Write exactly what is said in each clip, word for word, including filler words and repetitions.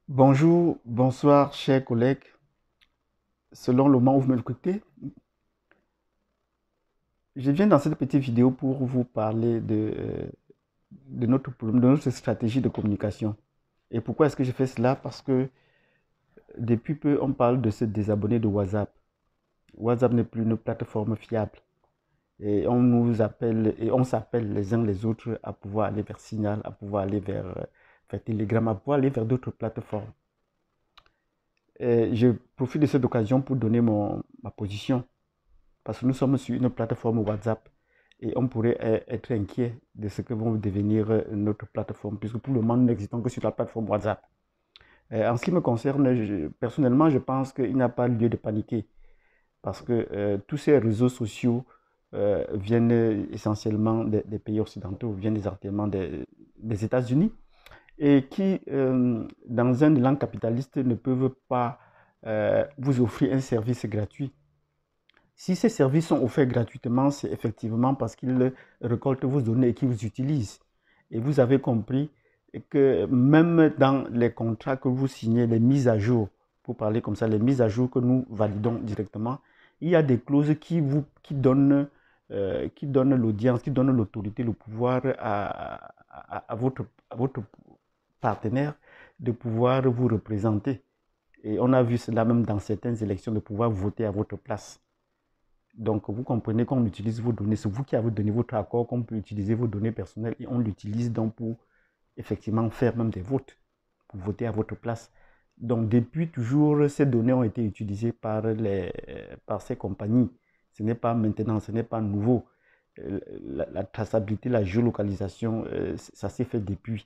Bonjour, bonsoir, chers collègues. Selon le moment où vous m'écoutez, je viens dans cette petite vidéo pour vous parler de, euh, de notre, de notre stratégie de communication. Et pourquoi est-ce que je fais cela? Parce que depuis peu, on parle de se désabonner de WhatsApp. WhatsApp n'est plus une plateforme fiable. Et on nous appelle et on s'appelle les uns les autres à pouvoir aller vers Signal, à pouvoir aller vers, euh, vers Telegram, à pouvoir aller vers d'autres plateformes. Et je profite de cette occasion pour donner mon, ma position. Parce que nous sommes sur une plateforme WhatsApp et on pourrait être inquiet de ce que vont devenir notre plateforme, puisque pour le moment, nous n'existons que sur la plateforme WhatsApp. En ce qui me concerne, je, personnellement, je pense qu'il n'y a pas lieu de paniquer, parce que euh, tous ces réseaux sociaux euh, viennent essentiellement des, des, pays occidentaux, viennent essentiellement des, des États-Unis, et qui, euh, dans un élan capitaliste, ne peuvent pas euh, vous offrir un service gratuit. Si ces services sont offerts gratuitement, c'est effectivement parce qu'ils récoltent vos données et qu'ils vous utilisent. Et vous avez compris que même dans les contrats que vous signez, les mises à jour, pour parler comme ça, les mises à jour que nous validons directement, il y a des clauses qui vous qui donnent, euh, qui donnent l'audience, qui donnent l'autorité, le pouvoir à, à, à, votre, à votre partenaire de pouvoir vous représenter. Et on a vu cela même dans certaines élections, de pouvoir voter à votre place. Donc, vous comprenez qu'on utilise vos données. C'est vous qui avez donné votre accord qu'on peut utiliser vos données personnelles et on l'utilise donc pour effectivement faire même des votes, pour voter à votre place. Donc, depuis toujours, ces données ont été utilisées par, les, par ces compagnies. Ce n'est pas maintenant, ce n'est pas nouveau. La, la traçabilité, la géolocalisation, ça s'est fait depuis.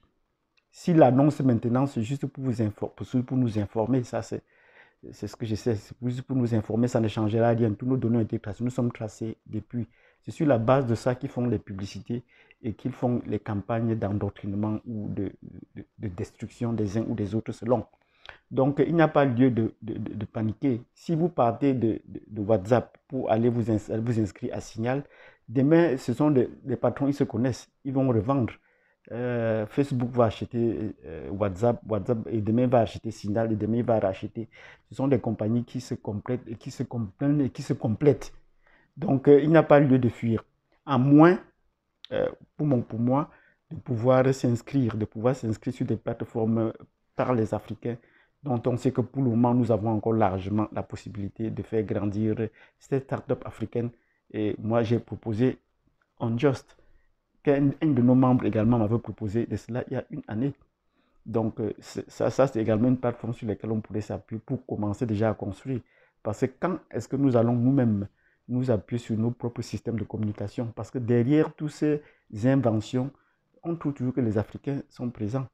Si l'annonce maintenant, c'est juste pour, vous informer, pour nous informer, ça c'est c'est ce que je sais, c'est juste pour nous informer, ça ne changera rien. Tous nos données ont été tracées, nous sommes tracés depuis. C'est sur la base de ça qu'ils font les publicités et qu'ils font les campagnes d'endoctrinement ou de, de, de, destruction des uns ou des autres selon. Donc, il n'y a pas lieu de, de, de, de paniquer. Si vous partez de, de, de WhatsApp pour aller vous, ins vous inscrire à Signal, demain, ce sont des, des patrons, ils se connaissent, ils vont revendre. Euh, Facebook va acheter euh, WhatsApp, WhatsApp et demain va acheter Signal et demain va racheter. Ce sont des compagnies qui se complètent et qui se comprennent et qui se complètent. Donc euh, il n'y a pas lieu de fuir. À moins, euh, pour, mon, pour moi, de pouvoir s'inscrire, de pouvoir s'inscrire sur des plateformes par les Africains dont on sait que pour le moment nous avons encore largement la possibilité de faire grandir ces startups africaines. Et moi j'ai proposé Unjust qu'un de nos membres également m'avait proposé de cela il y a une année. Donc, ça, ça c'est également une plateforme sur laquelle on pourrait s'appuyer pour commencer déjà à construire. Parce que quand est-ce que nous allons nous-mêmes nous appuyer sur nos propres systèmes de communication? Parce que derrière toutes ces inventions, on trouve toujours que les Africains sont présents.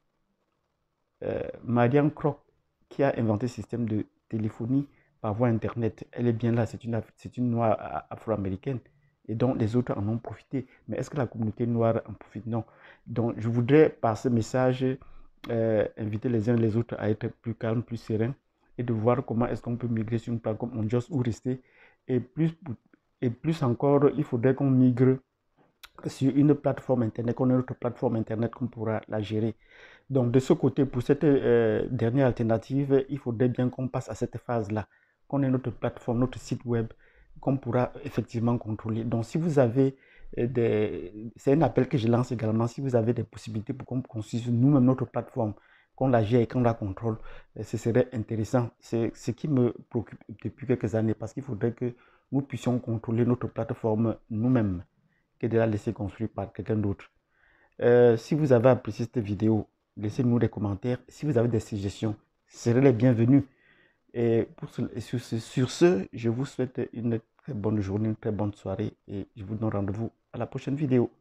Euh, Marianne Kroc, qui a inventé le système de téléphonie par voie Internet, elle est bien là, c'est une, c'est une noire afro-américaine et donc les autres en ont profité. Mais est-ce que la communauté noire en profite? Non. Donc je voudrais par ce message euh, inviter les uns et les autres à être plus calmes, plus sereins et de voir comment est-ce qu'on peut migrer sur une plateforme comme Unjust ou rester. Et plus, et plus encore, il faudrait qu'on migre sur une plateforme internet, qu'on ait notre plateforme internet qu'on pourra la gérer. Donc de ce côté, pour cette euh, dernière alternative, il faudrait bien qu'on passe à cette phase-là, qu'on ait notre plateforme, notre site web, qu'on pourra effectivement contrôler. Donc si vous avez euh, des... C'est un appel que je lance également, si vous avez des possibilités pour qu'on construise nous-mêmes notre plateforme, qu'on la gère et qu'on la contrôle, euh, ce serait intéressant. C'est ce qui me préoccupe depuis quelques années, parce qu'il faudrait que nous puissions contrôler notre plateforme nous-mêmes que de la laisser construire par quelqu'un d'autre. Euh, si vous avez apprécié cette vidéo, laissez-nous des commentaires. Si vous avez des suggestions, serez les bienvenus. Et, pour ce, et sur, ce, sur ce, je vous souhaite une très bonne journée, une très bonne soirée et je vous donne rendez-vous à la prochaine vidéo.